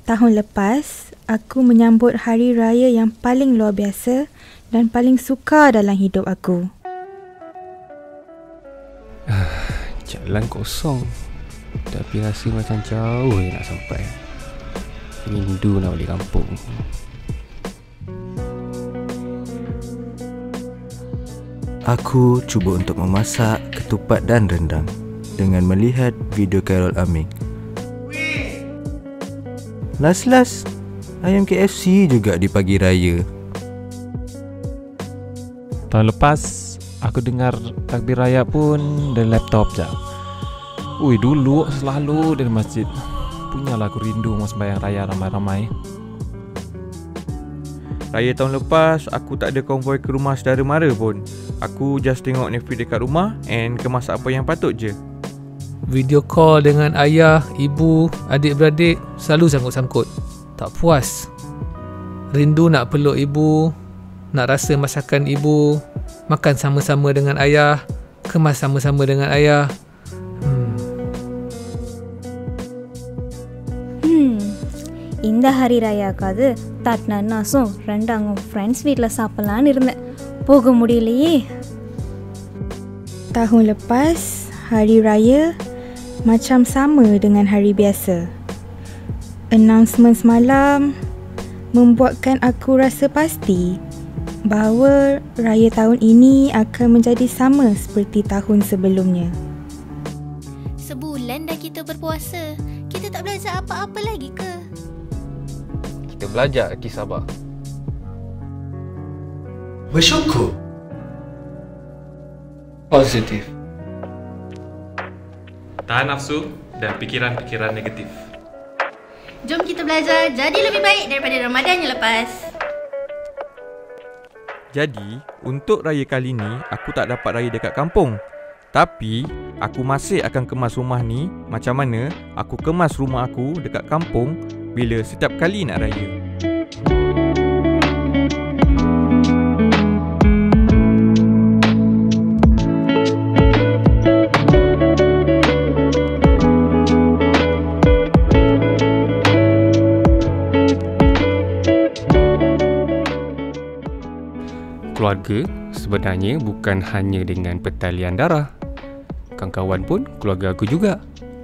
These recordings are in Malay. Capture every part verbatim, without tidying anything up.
Tahun lepas, aku menyambut hari raya yang paling luar biasa dan paling sukar dalam hidup aku. Jalan kosong, tapi rasa macam jauh je nak sampai. Rindu nak balik kampung. Aku cuba untuk memasak ketupat dan rendang dengan melihat video Carol Aming. Last-last, ayam K F C juga di pagi raya. Tahun lepas, aku dengar takbir raya pun dari laptop je. Ui, dulu selalu dari masjid. Punyalah aku rindu mau sembahyang raya ramai-ramai. Raya tahun lepas, aku tak ada konvoi ke rumah saudara mara pun. Aku just tengok Netflix dekat rumah and kemas apa yang patut je. Video call dengan ayah, ibu, adik-beradik selalu sangkut-sangkut. Tak puas. Rindu nak peluk ibu, nak rasa masakan ibu, makan sama-sama dengan ayah, kemas sama-sama dengan ayah. Hmm. Hmm. இந்த ஹரி ராயாக்காது தட்னா நாசும் ரெண்டாங்க ஃப்ரெண்ட்ஸ் வீட்டில் சாப்பிட்லான்னு இருந்தேன். போக முடியலையே. Tahun lepas, hari raya macam sama dengan hari biasa. Announcement semalam membuatkan aku rasa pasti bahawa raya tahun ini akan menjadi sama seperti tahun sebelumnya. Sebulan dah kita berpuasa. Kita tak belajar apa-apa lagi ke? Kita belajar kisah sabar. Bersyukur. Positif. Tahan nafsu dan fikiran-fikiran negatif. Jom kita belajar jadi lebih baik daripada Ramadan yang lepas. Jadi, untuk raya kali ni, aku tak dapat raya dekat kampung. Tapi, aku masih akan kemas rumah ni macam mana aku kemas rumah aku dekat kampung bila setiap kali nak raya. Keluarga sebenarnya bukan hanya dengan pertalian darah. Kawan-kawan pun keluarga aku juga.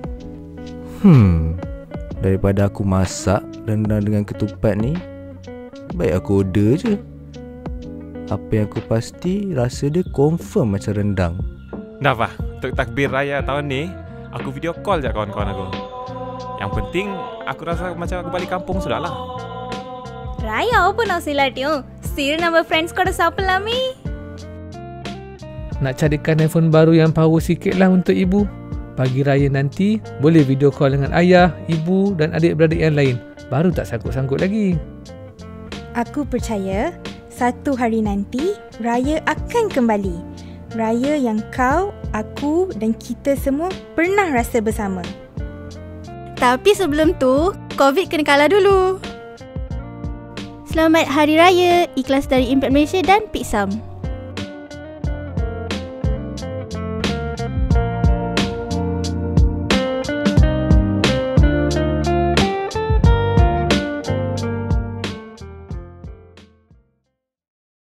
Hmm, daripada aku masak rendang dengan ketupat ni, baik aku order je. Apa yang aku pasti rasa dia confirm macam rendang. Dah Fah, untuk takbir raya tahun ni, aku video call je kawan-kawan aku. Yang penting, aku rasa macam aku balik kampung sudah lah. Raya apa nak silatiyum? Still nama friends kau dah சாப்பிடலாமே. Nak carikan handphone baru yang power sikit lah untuk ibu. Pagi raya nanti boleh video call dengan ayah, ibu dan adik-beradik yang lain. Baru tak sangkut-sangkut lagi. Aku percaya satu hari nanti raya akan kembali. Raya yang kau, aku dan kita semua pernah rasa bersama. Tapi sebelum tu, COVID kena kalah dulu. Selamat Hari Raya, ikhlas dari Impact Malaysia dan Piksam.